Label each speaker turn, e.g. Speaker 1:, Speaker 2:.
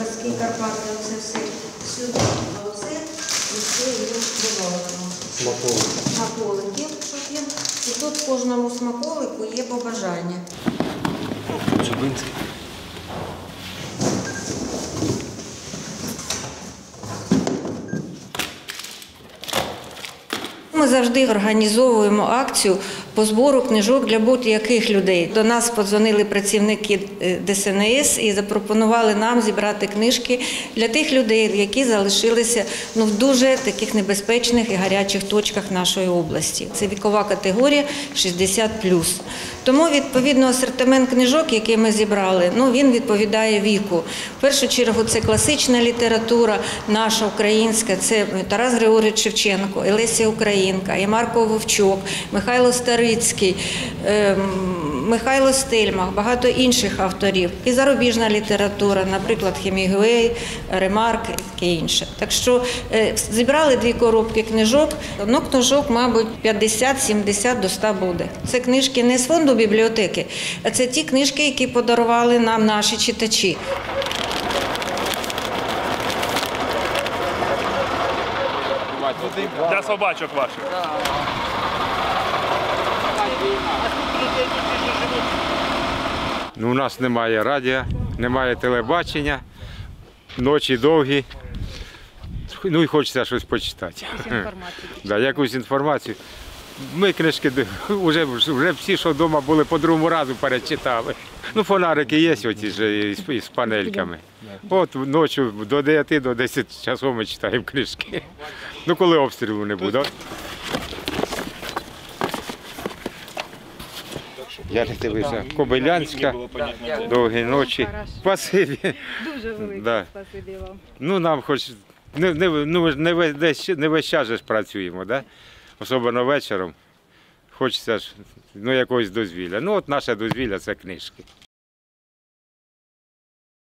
Speaker 1: казки Карпати, оце все сюди, а оце і все їм добавлено. Смаколиків, щоб їм. І тут в кожному смаколику є побажання.
Speaker 2: Чубинське.
Speaker 1: Ми завжди організовуємо акцію по збору книжок для будь-яких людей. До нас подзвонили працівники ДСНС і запропонували нам зібрати книжки для тих людей, які залишилися в дуже таких небезпечних і гарячих точках нашої області. Це вікова категорія 60+. Тому, відповідно, асортимент книжок, який ми зібрали, він відповідає віку. В першу чергу це класична література, наша українська, це Тарас Григорович Шевченко, Леся Українка, і Марко Вовчок, Михайло Старицький, Михайло Стельмах, багато інших авторів. І зарубіжна література, наприклад, Хемінгуей, Ремарк і таке інше. Так що зібрали 2 коробки книжок, книжок, мабуть, 50-70 до 100 буде. Це книжки не з фонду бібліотеки, а це ті книжки, які подарували нам наші читачі.
Speaker 3: Для собачок ваших.
Speaker 2: У нас немає радіо, немає телебачення, ночі довгі. І хочеться щось почитати. Якусь інформацію. Ми книжки вже всі, що вдома були, по другому разу перечитали. Фонарики є з панельками. От ночі до 9 до 10 часов ми читаємо книжки. Коли обстрілу не буде. Я не дивився. Кобилянська, довгі ночі. Спасибі.
Speaker 4: Дуже велике спасибі вам.
Speaker 2: Нам хоч не весь час ж працюємо, особливо вечором. Хочеться ж якогось дозвілля. От наше дозвілля – це книжки.